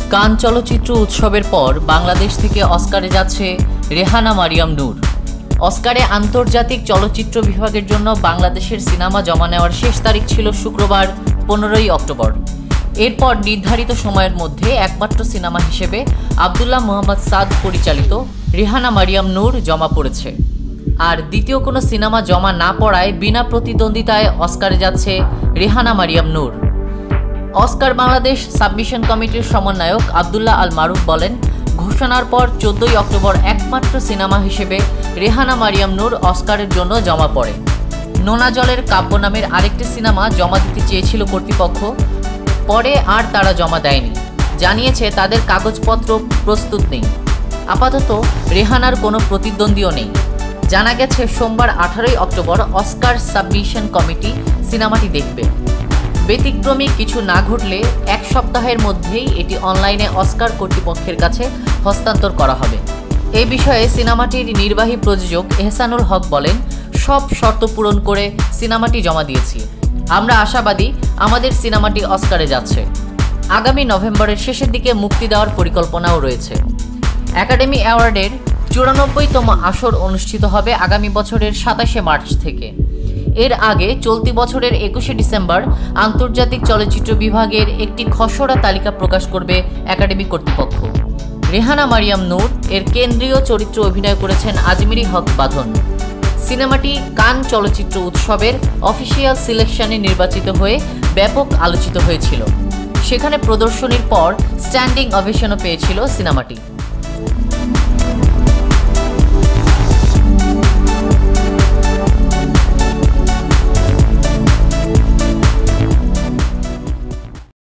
কান চলচ্চিত্র উৎসবের পর বাংলাদেশ থেকে অস্কারে যাচ্ছে রেহানা মারিয়াম নূর। অস্কারে আন্তর্জাতিক চলচ্চিত্র বিভাগের জন্য বাংলাদেশের সিনেমা জমা নেওয়ার শেষ তারিখ ছিল শুক্রবার 15ই অক্টোবর। এরপর নির্ধারিত সময়ের মধ্যে একমাত্র সিনেমা হিসেবে আব্দুল্লাহ মোহাম্মদ সাদ পরিচালিত রেহানা মারিয়াম নূর জমা পড়েছে। আর দ্বিতীয় কোনো সিনেমা জমা না পড়ায় বিনা প্রতিদ্বন্দ্বিতায় অস্কারে যাচ্ছে রেহানা মারিয়াম নূর। অস্কার বাংলাদেশ সাবমিশন কমিটির সমন্বয়ক আব্দুল্লাহ আল মারুফ বলেন, ঘোষণার পর 14ই অক্টোবর একমাত্র সিনেমা হিসেবে রেহানা মারিয়াম নূর অস্কারের জন্য জমা পড়ে। নোনা জলের কাব্য নামের আরেকটি সিনেমা জমা দিতে চেয়েছিল কর্তৃপক্ষ, পরে আর তারা জমা দেয়নি। জানিয়েছে তাদের কাগজপত্র প্রস্তুত নেই। আপাতত রেহানার কোনো প্রতিদ্বন্দ্বীও নেই। জানা গেছে সোমবার 18ই অক্টোবর অস্কার সাবমিশন কমিটি সিনেমাটি দেখবে। ব্যতিক্রমী কিছু না ঘটলে এক সপ্তাহের মধ্যেই এটি অনলাইনে অস্কার কর্তৃপক্ষের কাছে হস্তান্তর করা হবে। এই বিষয়ে সিনেমাটির নির্বাহী প্রযোজক এহসানুল হক বলেন, সব শর্ত পূরণ করে সিনেমাটি জমা দিয়েছি। আমরা আশাবাদী আমাদের সিনেমাটি অস্কারে যাচ্ছে। আগামী নভেম্বরের শেষের দিকে মুক্তি দেওয়ার পরিকল্পনাও রয়েছে। একাডেমি অ্যাওয়ার্ডের 94তম আসর অনুষ্ঠিত হবে আগামী বছরের 27শে মার্চ থেকে। এর আগে চলতি বছরের 21শে ডিসেম্বর আন্তর্জাতিক চলচ্চিত্র বিভাগের একটি খসড়া তালিকা প্রকাশ করবে একাডেমি কর্তৃপক্ষ। রেহানা মারিয়াম নূর এর কেন্দ্রীয় চরিত্রে অভিনয় করেছেন আজমিরি হক বাঁধন। সিনেমাটি কান চলচ্চিত্র উৎসবের অফিসিয়াল সিলেকশনে নির্বাচিত হয়ে ব্যাপক আলোচিত হয়েছিল। সেখানে প্রদর্শনীর পর স্ট্যান্ডিং ওভেশনও পেয়েছিল সিনেমাটি।